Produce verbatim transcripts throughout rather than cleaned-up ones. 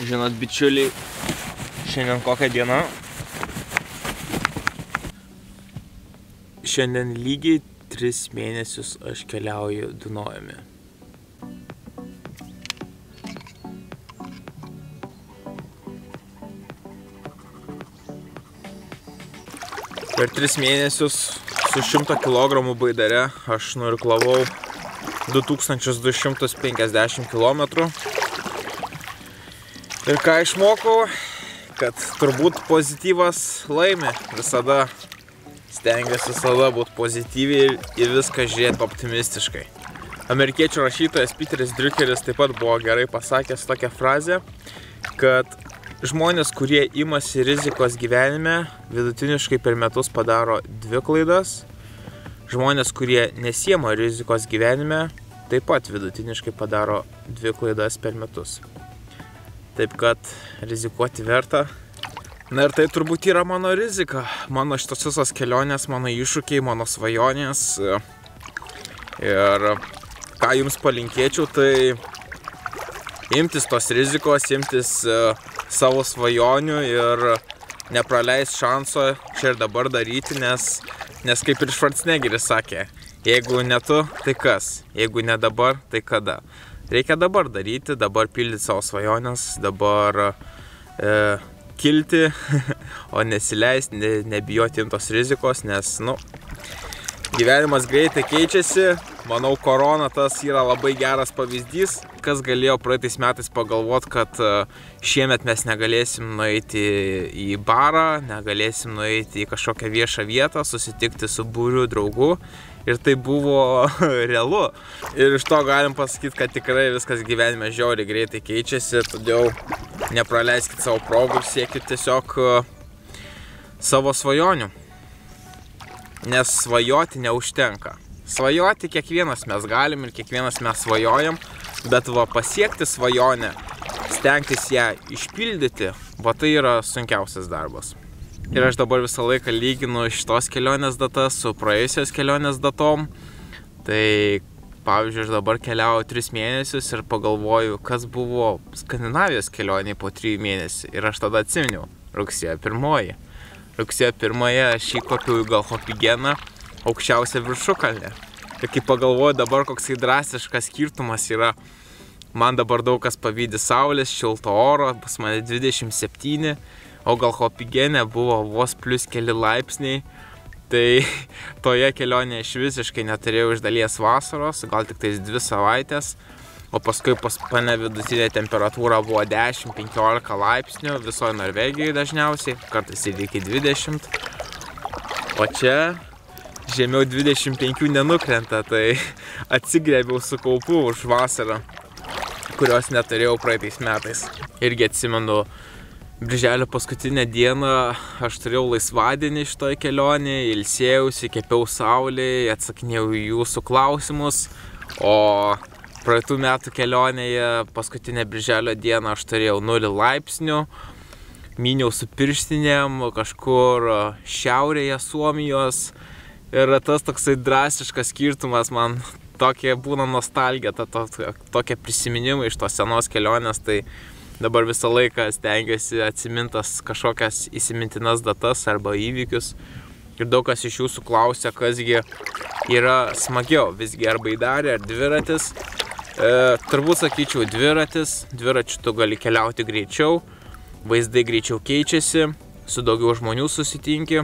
Žinot, bičiuliai, šiandien kokia diena? Šiandien lygiai tris mėnesius aš keliauju Dunojumi. Per tris mėnesius su šimto kilogramų baidare aš nuirklavau du tūkstančius du šimtus penkiasdešimt kilometrų. Ir ką išmokau, kad turbūt pozityvas laimi. Visada stengiuosi visada būti pozityviai ir į viską žiūrėti optimistiškai. Amerikiečių rašytojas Peteris Druckeris taip pat buvo gerai pasakęs tokią frazę, kad žmonės, kurie imasi rizikos gyvenime, vidutiniškai per metus padaro dvi klaidas. Žmonės, kurie nesiema rizikos gyvenime, taip pat vidutiniškai padaro dvi klaidas per metus. Taip kad rizikuoti verta. Na ir tai turbūt yra mano rizika. Mano šitos visos kelionės, mano iššūkiai, mano svajonės. Ir ką jums palinkėčiau, tai imtis tos rizikos, imtis savo svajonių ir nepraleist šanso čia ir dabar daryti, nes, nes kaip ir Schwarzeneggeris sakė, jeigu ne tu, tai kas? Jeigu ne dabar, tai kada? Reikia dabar daryti, dabar pildyti savo svajonės, dabar e, kilti, o nesileisti, ne, nebijoti imtos rizikos, nes, nu, gyvenimas greitai keičiasi. Manau, korona tas yra labai geras pavyzdys. Kas galėjo praeitais metais pagalvoti, kad šiemet mes negalėsim nueiti į barą, negalėsim nueiti į kažkokią viešą vietą, susitikti su būriu draugų. Ir tai buvo realu. Ir iš to galim pasakyti, kad tikrai viskas gyvenime žiauriai greitai keičiasi, todėl nepraleiskit savo progų ir siekit tiesiog savo svajonių. Nes svajoti neužtenka. Svajoti kiekvienas mes galim ir kiekvienas mes svajojam, bet va pasiekti svajonę, stengtis ją išpildyti, va tai yra sunkiausias darbas. Ir aš dabar visą laiką lyginu šitos kelionės datas su praėjusios kelionės datom. Tai pavyzdžiui, aš dabar keliauju tris mėnesius ir pagalvoju, kas buvo Skandinavijos kelioniai po trijų mėnesių. Ir aš tada atsiminiau, rugsėjo pirmoji. Rugsėjo pirmoje aš įkopiau į Galhopigeną, aukščiausią viršukalnę. Ir kai pagalvoju dabar, koksai drastiškas skirtumas yra, man dabar daug kas pavydi saulės, šilto oro, pas mane dvidešimt septyni, o Galhopigene buvo vos plus keli laipsniai. Tai toje kelionėje aš visiškai neturėjau iš dalies vasaros, gal tik tais dvi savaitės. O paskui pas mane vidutinė temperatūra buvo dešimt penkiolika laipsnių, visoje Norvegijoje dažniausiai, kartais ir iki dvidešimt. O čia žemiau dvidešimt penkių nenukrenta, tai atsigrėbiau su kaupu už vasarą, kurios neturėjau praeitais metais. Irgi atsimenu, birželio paskutinę dieną aš turėjau laisvadienį šitoj kelionėje, ilsėjausi, kepiau saulėje, atsakinėjau į jūsų klausimus, o praeitų metų kelionėje paskutinę birželio dieną aš turėjau nulį laipsnių, myniau su pirštinėm kažkur šiaurėje Suomijos. Ir tas toksai drastiškas skirtumas, man tokia būna nostalgija, ta, to, tokie prisiminimai iš tos senos kelionės, tai dabar visą laiką stengiuosi atsimintas kažkokias įsimintinas datas arba įvykius. Ir daug kas iš jūsų klausia, kasgi yra smagiau, visgi ar baidarė, ar dviratis. E, turbūt sakyčiau dviratis, dviračiu tu gali keliauti greičiau, vaizdai greičiau keičiasi, su daugiau žmonių susitinki.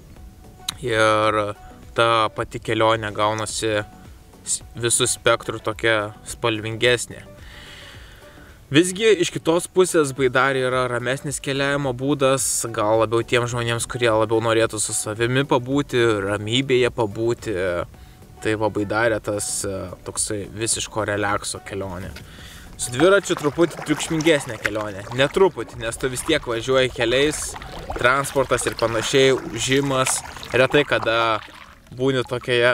Ir ta pati kelionė gaunasi visų spektrų tokia spalvingesnė. Visgi iš kitos pusės baidarė yra ramesnis keliavimo būdas, gal labiau tiems žmonėms, kurie labiau norėtų su savimi pabūti, ramybėje pabūti. Tai va baidarė tas toksai visiško relakso kelionė. Su dviračiu truputį triukšmingesnė kelionė, netruputį, nes tu vis tiek važiuoji keliais, transportas ir panašiai, užimas, retai kada būni tokioje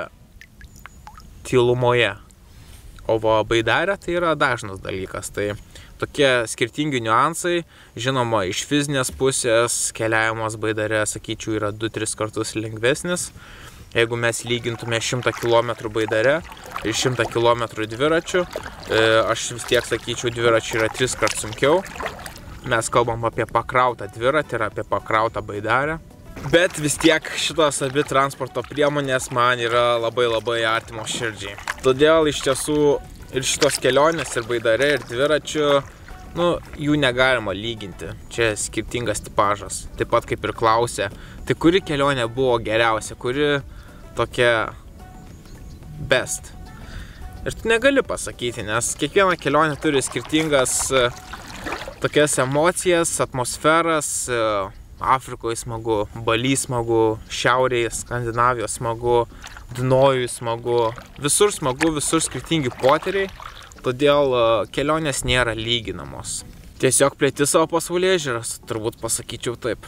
tylumoje. O va baidarė tai yra dažnas dalykas, tai tokie skirtingi niuansai, žinoma, iš fizinės pusės keliavimas baidare, sakyčiau, yra du tris kartus lengvesnis. Jeigu mes lygintume šimtą kilometrų baidare ir šimtą kilometrų dviračių, aš vis tiek sakyčiau, dviračių yra tris kart sunkiau. mes kalbam apie pakrautą dviratį ir apie pakrautą baidarę. Bet vis tiek šitos abi transporto priemonės man yra labai labai artimos širdžiai. Todėl iš tiesų ir šitos kelionės, ir baidare, ir dviračių, nu, jų negalima lyginti. Čia skirtingas tipažas. Taip pat kaip ir klausė, tai kuri kelionė buvo geriausia, kuri tokia best. Ir tu negali pasakyti, nes kiekviena kelionė turi skirtingas tokias emocijas, atmosferas. Afrikoje smagu, Baly smagu, Šiaurėje, Skandinavijos smagu, Dunojuje smagu. Visur smagu, visur skirtingi potyriai, todėl kelionės nėra lyginamos. Tiesiog plėti savo pasaulėžiūras, turbūt pasakyčiau taip.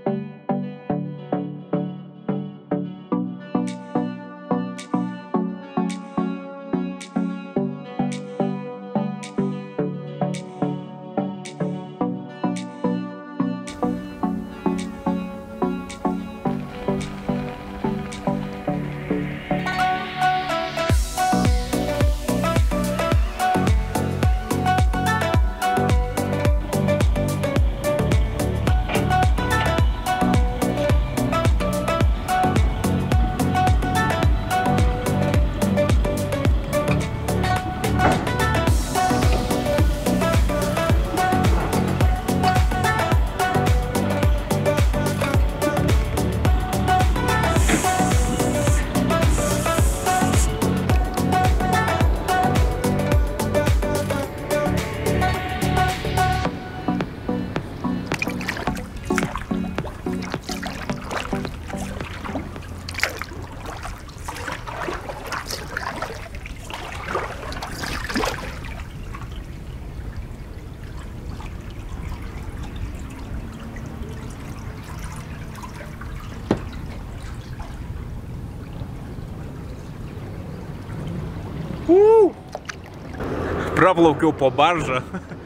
Uh! Praplaukiau po baržą.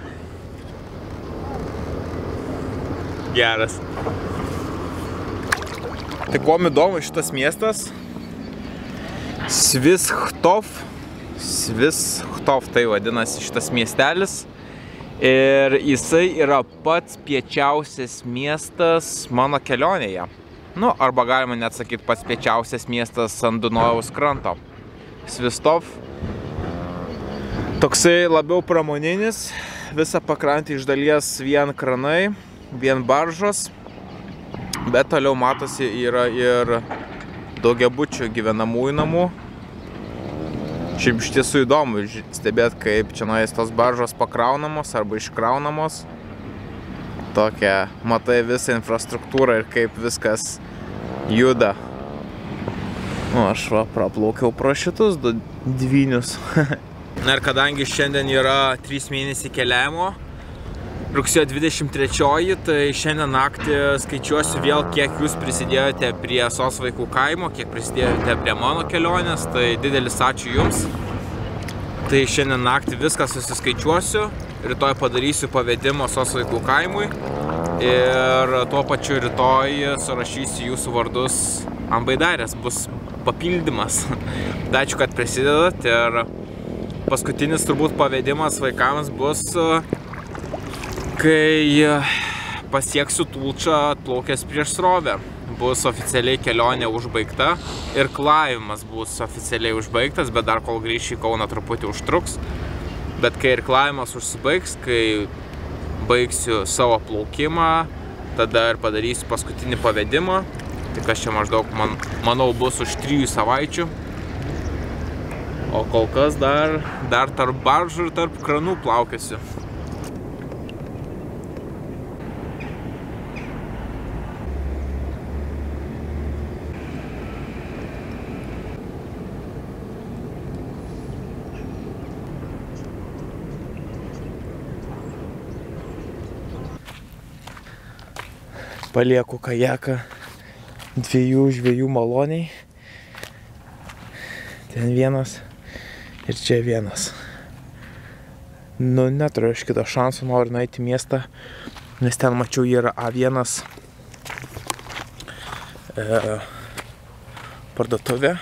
Geras. Tai kuom įdomu šitas miestas? Svischtov. Svischtov tai vadinasi šitas miestelis. Ir jisai yra pats piečiausias miestas mano kelionėje. Nu, arba galima net sakyti pats piečiausias miestas ant Dunojaus kranto. Svischtov. Toksai labiau pramoninis, visą pakrantį iš dalies vien kranai, vien baržos, bet toliau matosi yra ir daugiabučių gyvenamųjų namų. Šiaip iš tiesų įdomu stebėti, kaip čia nuėjęs tos baržos pakraunamos arba iškraunamos. Tokia, matai visą infrastruktūrą ir kaip viskas juda. Nu, aš va praplaukiau pro šitus dvynius. Na ir kadangi šiandien yra trys mėnesiai keliavimo, rugsėjo dvidešimt trečioji, tai šiandien naktį skaičiuosiu vėl, kiek jūs prisidėjote prie Sos vaikų kaimo, kiek prisidėjote prie mano kelionės, tai didelis ačiū jums. Tai šiandien naktį viską susiskaičiuosiu, rytoj padarysiu pavedimą Sos vaikų kaimui ir tuo pačiu rytoj surašysiu jūsų vardus ant baidarės, bus papildymas. Tai ačiū, kad prisidedat ir paskutinis turbūt pavedimas vaikams bus, kai pasieksiu Tulčą atplaukęs prieš srovę. Bus oficialiai kelionė užbaigta ir klavimas bus oficialiai užbaigtas, bet dar kol grįšiu į Kauną truputį užtruks. Bet kai ir klavimas užsibaigs, kai baigsiu savo plaukimą, tada ir padarysiu paskutinį pavedimą. Tai kas čia maždaug, man, manau, bus už trijų savaičių. O kol kas dar, dar tarp baržų ir tarp kranų plaukiosiu. Palieku kajaką dviejų žvejų maloniai. Ten vienas. Ir čia vienas. Nu, neturiu aš kito šansų, noriu nueiti į miestą, nes ten mačiau yra A vienas e, parduotuvė,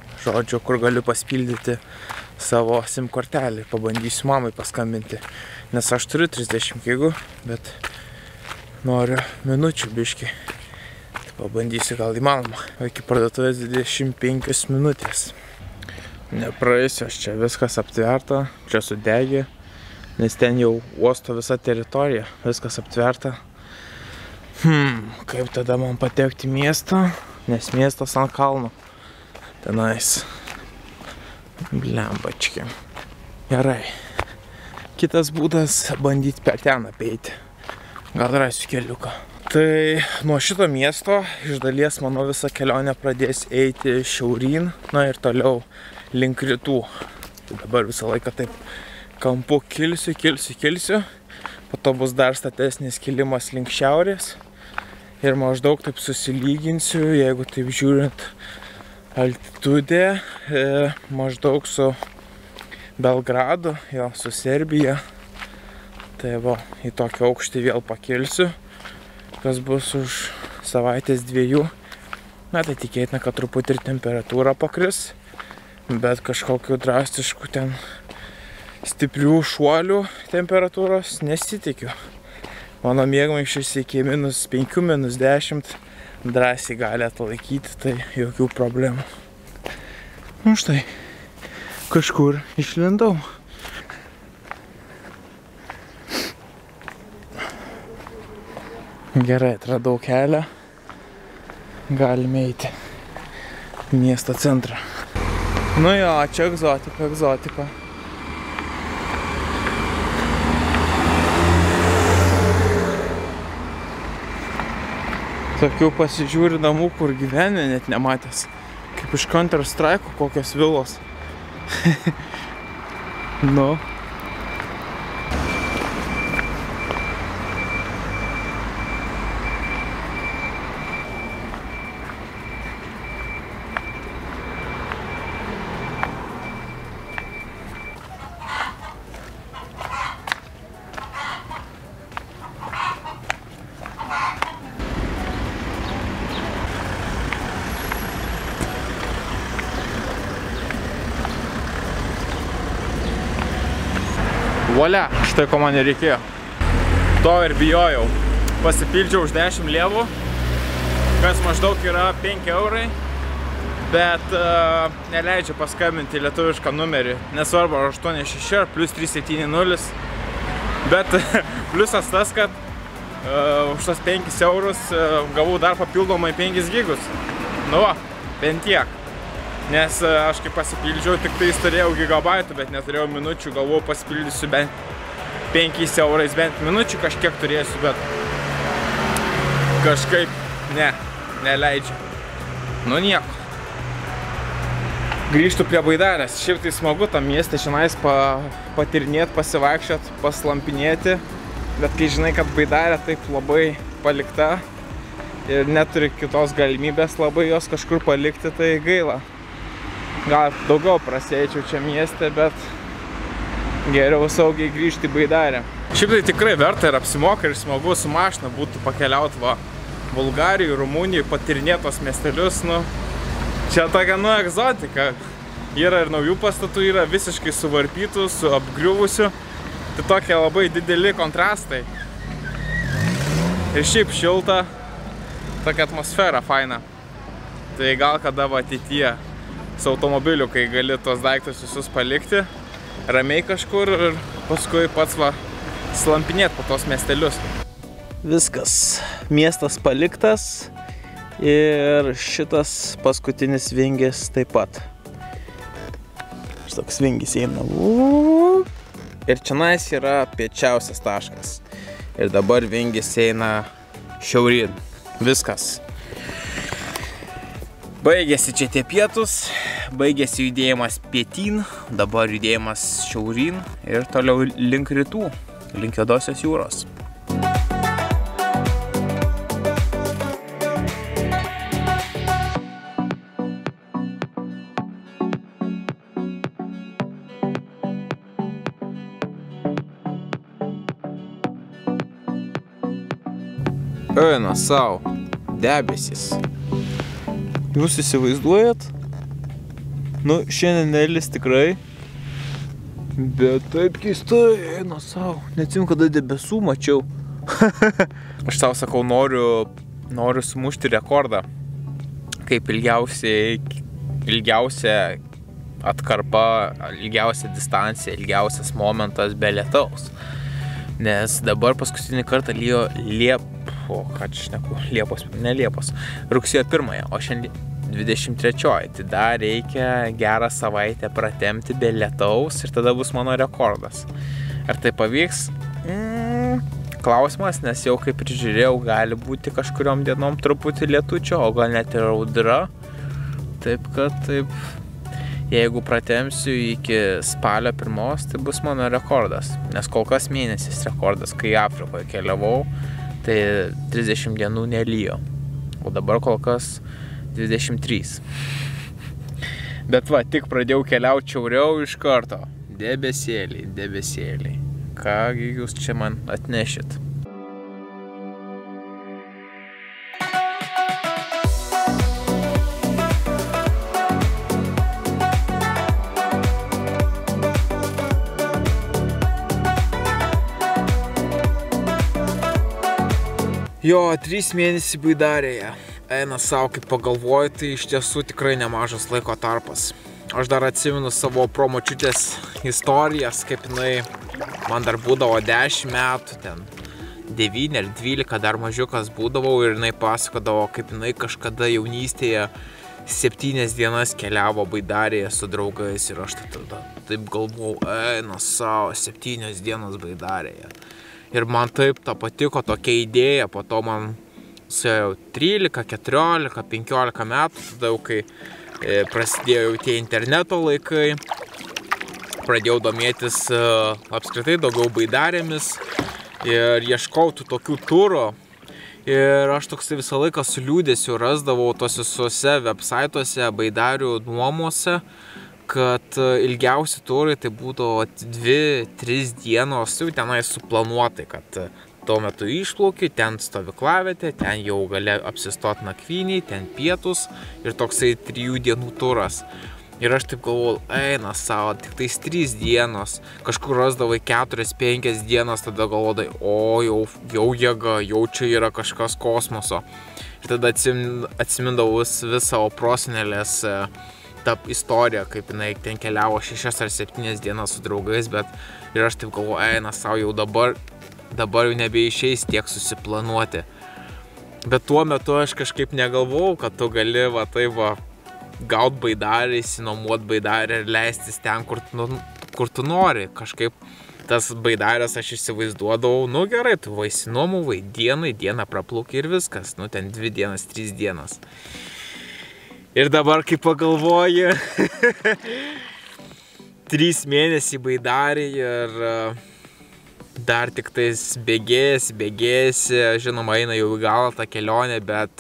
žodžiu, kur galiu paspildyti savo SIM kortelį. Pabandysiu mamai paskambinti, nes aš turiu trisdešimt gigų, bet noriu minučių biškį. Tai pabandysiu, gal įmanoma. O iki parduotuvės dvidešimt penkios minutės. Nepraeisiu, aš čia viskas aptverta, čia sudegė, nes ten jau uosto visa teritorija, viskas aptverta. Hmm, kaip tada man patekti į miestą, nes miestas ant kalno. Tenais. Blembački. Gerai. Kitas būdas bandyti per ten apeiti. Gal rasiu keliuką. Tai nuo šito miesto iš dalies mano visa kelionė pradės eiti šiauryn, na ir toliau link rytų. Tai dabar visą laiką taip kampu kilsiu, kilsiu, kilsiu. Po to bus dar statesnis kilimas link šiaurės. Ir maždaug taip susilyginsiu, jeigu taip žiūrint altitudę, e, maždaug su Belgradu, jo, su Serbija. Tai va, į tokį aukštį vėl pakilsiu, kas bus už savaitės dviejų. Na, tai tikėtina, kad truputį ir temperatūra pakris, bet kažkokių drastiškų ten stiprių šuolių temperatūros nesitikiu. Mano miegmaišis iki minus penkių, minus dešimt drąsiai gali atlaikyti, tai jokių problemų. Nu štai, kažkur išlindau. Gerai, atradau kelią. Galime eiti į miesto centrą. Nu jo, čia egzotika, egzotika. Tokių pasižiūri namų, kur gyvenime net nematęs. Kaip iš Counter Strike kokios vilos. Nu. Volia, štai ko man reikėjo. To ir bijojau. Pasipildžiau už dešimt lievų, kas maždaug yra penki eurai, bet uh, neleidžia paskambinti lietuvišką numerį. Nesvarbu, ar aštuoni šeši ar plus trys septyni nulis. Bet pliusas tas, kad uh, už tas penkis eurus uh, gavau dar papildomai penkis gigus. Nu va, bent tiek. Nes aš kaip pasipildžiau, tik tais turėjau gigabaitų, bet neturėjau minučių, galvau pasipildysiu bent penkiais eurais, bent minučių kažkiek turėsiu, bet kažkaip ne, neleidžiu. Nu nieko. Grįžtu prie baidarės. Šiaip tai smagu tam mieste šiandien pa, patirnėti, pasivaikščiot, paslampinėti, bet kai žinai, kad baidarė taip labai palikta ir neturi kitos galimybės labai jos kažkur palikti, tai gaila. Gal daugiau prasėčiau čia mieste, bet geriau saugiai grįžti į baidarę. Šiaip tai tikrai verta ir apsimoka ir smagu su mašina būtų pakeliauti va Bulgarijai, Rumunijai, patyrinėti tos miestelius. Nu, čia tokia nu egzotika. Yra ir naujų pastatų, yra visiškai suvarpytų, su apgriuvusiu. Tai tokie labai dideli kontrastai. Ir šiaip šilta, tokia atmosfera faina. Tai gal kada va ateityje su automobiliu, kai gali tos daiktus visus palikti, ramiai kažkur ir paskui pats va slampinėti po tos miestelius. Viskas, miestas paliktas ir šitas paskutinis vingis taip pat. Šitoks vingis eina. Ir čionais yra piečiausias taškas. Ir dabar vingis eina šiauryn. Viskas. Baigėsi čia tie pietus, baigėsi judėjimas pietyn, dabar judėjimas šiauryn ir toliau link rytų, link Juodosios jūros. Eina sau, debesis. Jūs įsivaizduojat? Nu, šiandien nelis tikrai Bet taip keistai, eina savo. Neatsimenu, kada debesų mačiau. Aš savo sakau, noriu, noriu sumušti rekordą. Kaip ilgiausiai, ilgiausia atkarpa, ilgiausia distancija, ilgiausias momentas be lietaus. Nes dabar paskutinį kartą lijo liep... O, ką čia šneku? Liepos, ne Liepos. Rugsėjo pirmąją, o šiandien dvidešimt trečioji. Tai dar reikia gerą savaitę pratempti be lietaus ir tada bus mano rekordas. Ar tai pavyks? Mm, klausimas, nes jau kaip ir žiūrėjau, gali būti kažkuriom dienom truputį lietučio, o gal net ir audra. Taip kad taip, jeigu pratempsiu iki spalio pirmos, tai bus mano rekordas. Nes kol kas mėnesis rekordas, kai Afrikoje keliavau, tai trisdešimt dienų nelijo. O dabar kol kas dvidešimt trys. Bet va, tik pradėjau keliauti šiauriau iš karto. Debesėliai, debesėliai. Kągi jūs čia man atnešit? Jo, trys mėnesiai Baidarėje. Eina savo, kaip pagalvoju, tai iš tiesų tikrai nemažas laiko tarpas. Aš dar atsimenu savo promočiutės istorijas, kaip jinai, man dar būdavo dešimt metų, ten devyni ar dvylika, dar mažiukas būdavau ir jinai pasakodavo, kaip jinai kažkada jaunystėje septynias dienas keliavo Baidarėje su draugais ir aš tada taip galvojau, eina savo, septynias dienas Baidarėje. Ir man taip ta patiko tokia idėja, po to man suėjo trylika, keturiolika, penkiolika metų, tada jau kai e, prasidėjo jau tie interneto laikai, pradėjau domėtis e, apskritai daugiau Baidarėmis ir ieškau tų tokių turų. Ir aš toksai visą laiką su liūdesiu rasdavau tos visuose websaituose, Baidarių nuomose, kad ilgiausi turai tai būdavo dvi, tris dienos, jau tenai suplanuotai, kad tuo metu išplauki, ten stovyklavietė, ten jau gali apsistoti nakvyniai, ten pietus ir toksai trijų dienų turas. Ir aš taip galvoju, eina savo, tik tais trys dienos, kažkur rasdavai keturias, penkias dienas, tada galvodai, o jau, jau jėga, jau čia yra kažkas kosmoso. Ir tada atsim, atsimindavau vis savo prosenelės ta istorija, kaip jinai ten keliavo šešias ar septynias dienas su draugais, bet ir aš taip galvoju, eina savo, jau dabar, dabar jau nebeišeis tiek susiplanuoti. Bet tuo metu aš kažkaip negalvojau, kad tu gali va taip va gaut Baidarį, išsinuomot Baidarį ir leistis ten, kur, nu, kur tu nori. Kažkaip tas Baidarės aš įsivaizduodavau, nu gerai, tu va išsinuomavai dienai, dieną praplauki ir viskas, nu ten dvi dienas, trys dienas. Ir dabar, kai pagalvoji, trys mėnesiai Baidarį ir dar tik tais bėgėsi, bėgėsi, žinoma, eina jau į galą tą kelionę, bet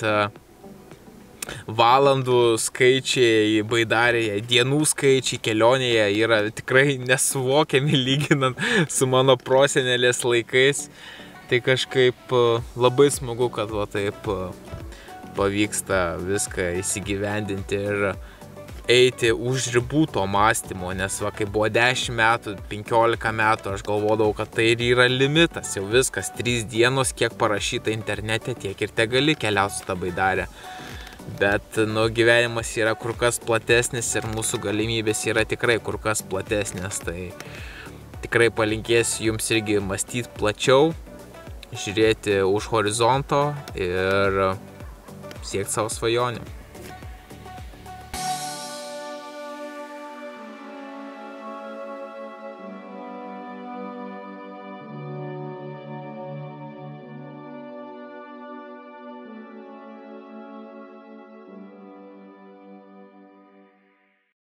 valandų skaičiai Baidarėje, dienų skaičiai kelionėje yra tikrai nesuvokiami lyginant su mano prosenelės laikais. Tai kažkaip labai smagu, kad va taip pavyksta viską įsigyvendinti ir eiti už ribų to mąstymo, nes va, kai buvo dešimt metų, penkiolika metų, aš galvodavau, kad tai ir yra limitas, jau viskas, trys dienos, kiek parašyta internete, tiek ir te gali keliauti su tą Baidarę. Bet, nu, gyvenimas yra kur kas platesnis ir mūsų galimybės yra tikrai kur kas platesnės, tai tikrai palinkėsiu jums irgi mąstyti plačiau, žiūrėti už horizonto ir siekti savo svajonių.